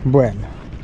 Bueno,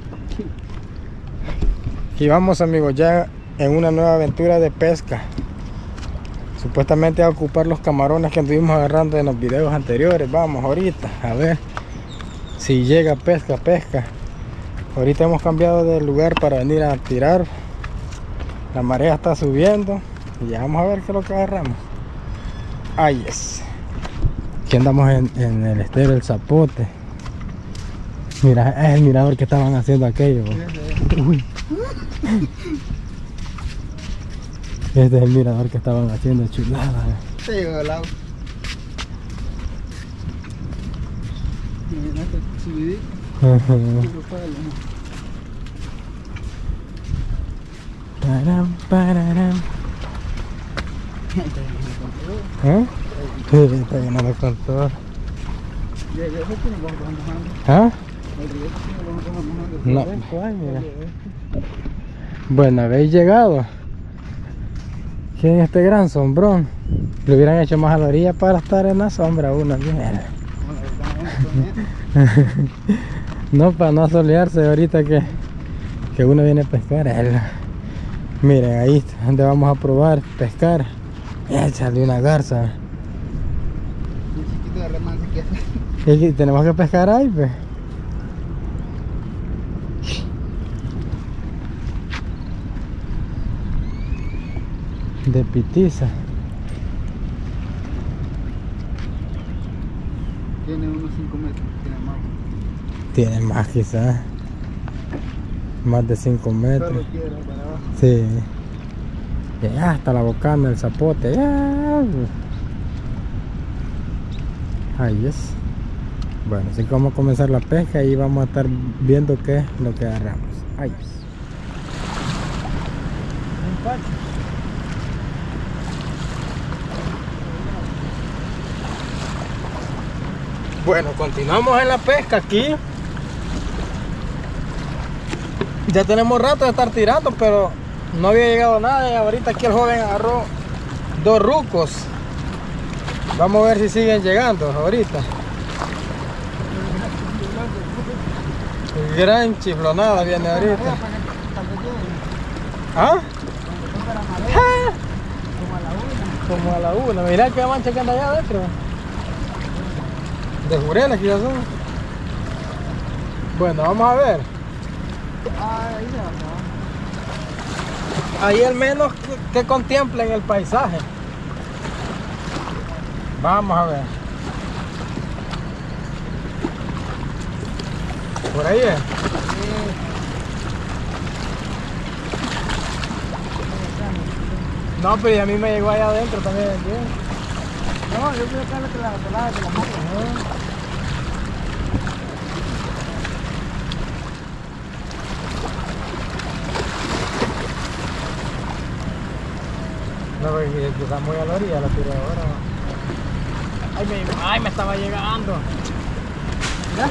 y vamos amigos ya en una nueva aventura de pesca. Supuestamente a ocupar los camarones que anduvimos agarrando en los videos anteriores. Vamos ahorita a ver si llega pesca. Ahorita hemos cambiado de lugar para venir a tirar. La marea está subiendo y ya vamos a ver qué es lo que agarramos. Ahí es. Aquí andamos en el estero del Zapote. Mira, es el mirador que estaban haciendo aquello. Uy. Este es el mirador que estaban haciendo, chulada. Sí, el agua. Mira este subidito. Param, pararam. ¿Eh? Sí, está llenando con todo. ¿Ah? No, pues mira. Bueno, habéis llegado. Que en este gran sombrón lo hubieran hecho más a la orilla para estar en la sombra uno. Mira. No, para no solearse ahorita que uno viene a pescar. Miren, ahí es donde vamos a probar pescar. Échale una garza. Un chiquito de remanso que hace. Y tenemos que pescar ahí, pues. De pitiza. Tiene unos 5 metros, tiene más. Tiene más quizás. Más de 5 metros. Solo quiero para abajo. Sí. Ya hasta la bocana del Zapote. Ya. Ahí es. Bueno, así que vamos a comenzar la pesca y vamos a estar viendo qué es lo que agarramos. Ahí es. Bueno, continuamos en la pesca aquí. Ya tenemos rato de estar tirando, pero no había llegado nada. Y ahorita aquí el joven agarró 2 rucos. Vamos a ver si siguen llegando ahorita. Gran chiflonada viene ahorita. ¿Ah? Como a la una. Mirá que mancha que anda allá adentro. De jureles que ya son. Bueno, vamos a ver. Ahí al menos que contemplen el paisaje. Vamos a ver. Por ahí es. No, pero a mí me llegó allá adentro también. No, yo quiero que la pelada de la mano. No, porque está muy a la orilla la tiradora. Ay, me estaba llegando. ¿Ya?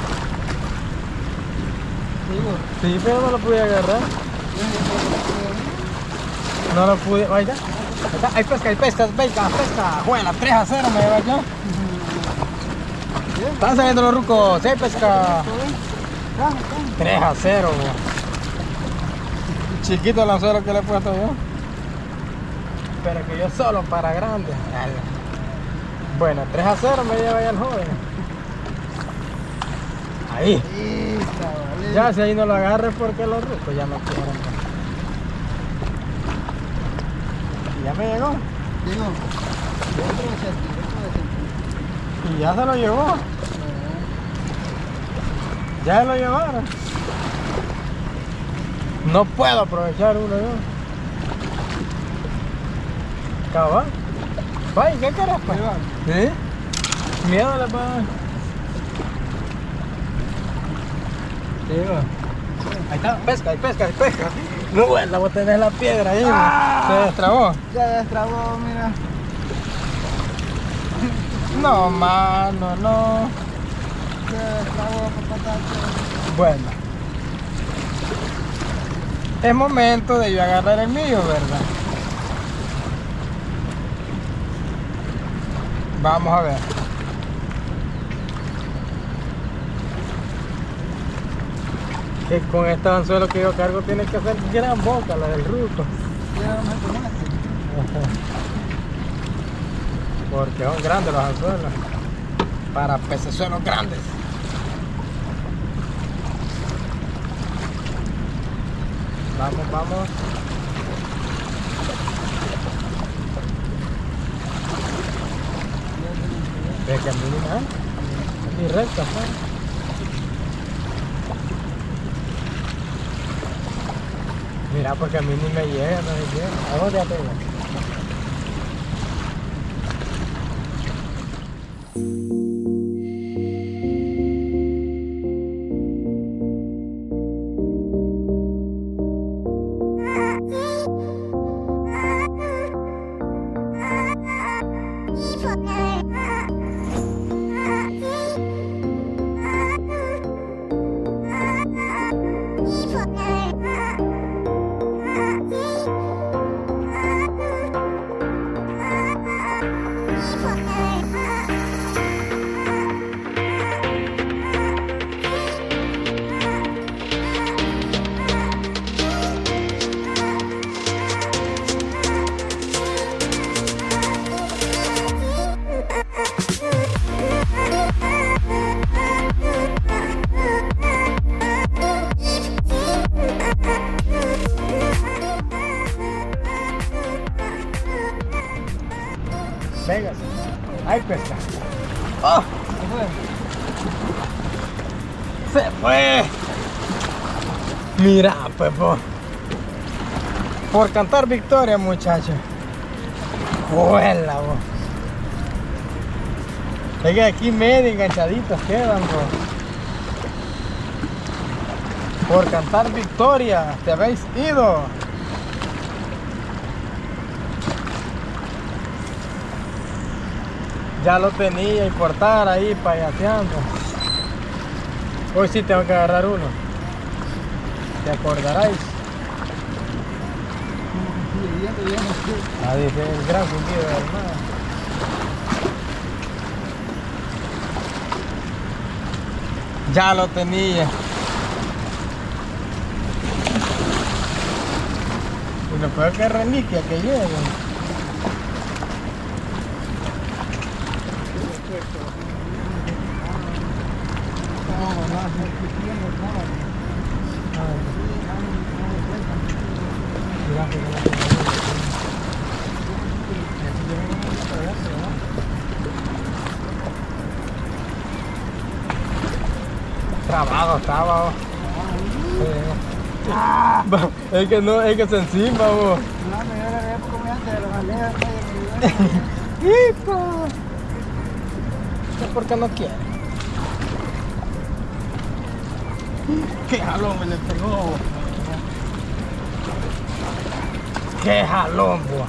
Sí, pero no lo pude agarrar. No lo pude. Ahí está. Hay pesca. Juega, 3-0 me lleva yo. Están saliendo los rucos. Sí, hay pesca. 3-0. Chiquito el anzuelo que le he puesto yo. Pero que yo solo para grande. Bueno, 3-0 me lleva ya el joven. Ahí. Ya si ahí no lo agarres porque los rucos ya no quieren. Ya me llegó. Y ya se lo llevó. Ya se lo llevaron. No puedo aprovechar uno yo. Cabal. Vaya, ¿qué querés, pues? ¿Sí? Miedo le puedo dar. Ahí está, pesca. No, bueno, vos tenés la piedra ahí. Se destrabó. Ya destrabó, mira. No, mano, no. Se destrabó, papá. Bueno. Es momento de yo agarrar el mío, ¿verdad? Vamos a ver. Que con este anzuelo que yo cargo tiene que hacer gran boca, la del ruco. Porque son grandes los anzuelos. Para pecesuelos grandes. Vamos, vamos. Ve que a mí ni recta, ¿no? Mira, porque a mí ni me llega, no me llega. ¿A dónde ya tengo? Venga, hay pesca. ¡Oh! Se fue. Mira, pues, por cantar victoria, muchachos. Vuela, vos. Es que aquí medio enganchaditos quedan, vos. Por cantar victoria, te habéis ido. Ya lo tenía y por estar ahí payaseando. Hoy sí tengo que agarrar uno. ¿Te acordaráis? Ah, dice el gran fundido del mar. Ya lo tenía. Y lo peor que es reliquia que llegue. Trabajo estaba. Es que no, es que se encima, vos. ¿Por qué no quiere? ¡Qué jalón me le pegó! ¡Qué jalón, bo!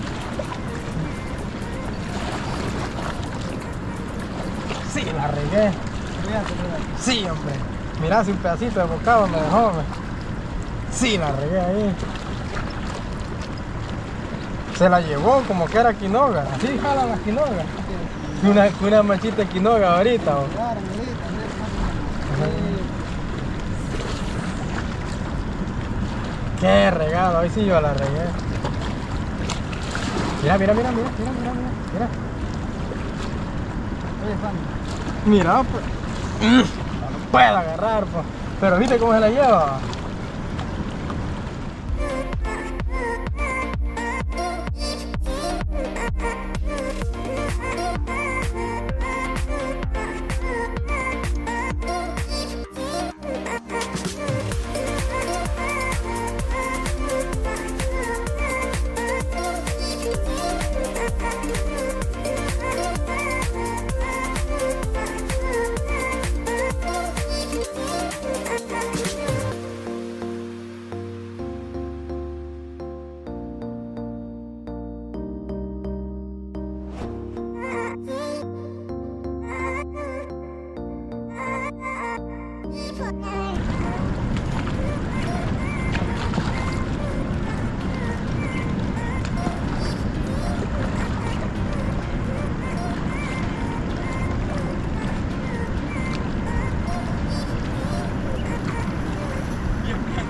Sí, la regué. Sí, hombre. Mirá, si un pedacito de bocado me dejó, hombre. Sí, la regué ahí. Se la llevó como que era quinoga. Así jalan las quinogas. Una manchita de quinoga ahorita, bo. Qué regalo, hoy sí yo la regué. Mira, mira, mira, mira, mira, mira, mira. Mira, pues. No puedo agarrar, pues. Pero viste cómo se la lleva.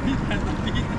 tapita, tapita.